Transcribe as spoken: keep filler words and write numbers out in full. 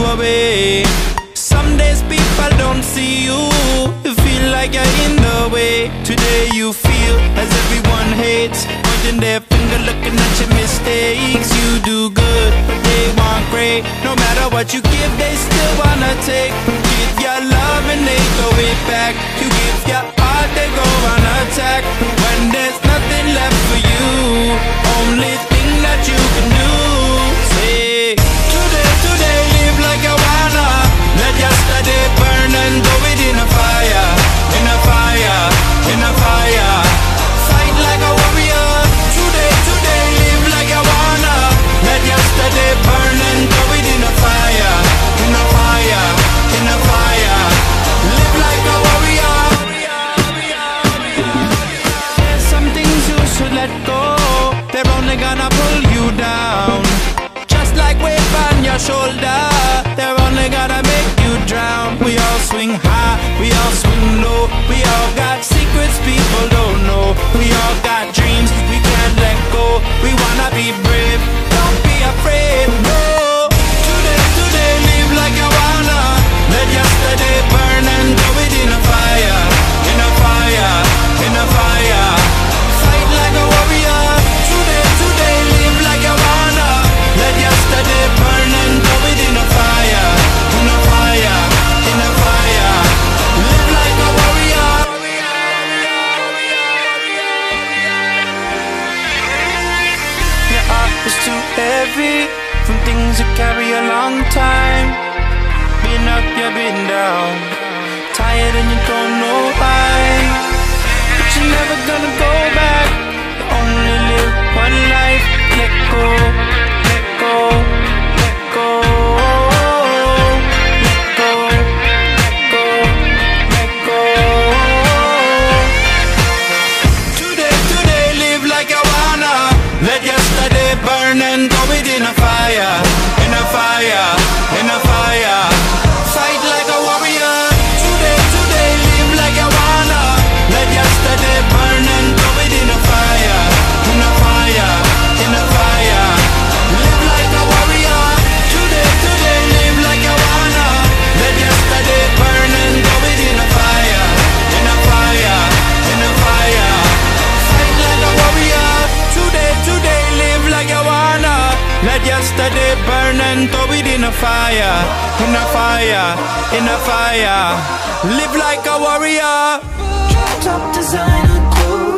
away. Some days people don't see you, you feel like you're in the way. Today you feel as everyone hates, pointing their finger looking at your mistakes. You do good, but they want great. No matter what you give, they still wanna take. Give your love and they throw it back. You give your heart, they go on attack. When there's nothing left for you, only thing that you can do, say today, today, live like you wanna. Let yesterday burn and go within a fire, in a fire, in a fire. Fight like a warrior. Today, today, live like you wanna. Let yesterday burn and go within a fire, in a fire, in a fire. Live like a warrior. There's some things you should let go. They're only gonna pull you down. Just like weight on your shoulder, they're only gonna make you drown. We all swing high, we all swing low. We all got secrets people don't know. We all got dreams we can't let go. We wanna be brave, don't be afraid, no. Today, today, live like you wanna. Let yesterday burn and go within a fire, in a fire, in a fire. Fight like a warrior. Today, today, live like you wanna. Let yesterday burn and go within a fire, in a fire, in a fire. Live like a warrior. Your heart is too heavy from things you carry a long time. Been up, you've been down, tired and you don't know why. But you're never gonna go back. You only live one life. Let go, let go, let go, let go, let go, let go. Today, today, live like you wanna. Let yesterday burn and go within a fire, in a fire, in a fire. Fight like a warrior. Today, today, live like you wanna. Let yesterday burn and go within a fire, in a fire, in a fire. Live like a warrior. Today, today, live like you wanna. Let yesterday burn and go within a fire, in a fire, in a fire. Fight like a warrior. Today, today, live like you wanna. Let yesterday burn and go within a fire, in a fire, in a fire. Live like a warrior. Top designer clothes.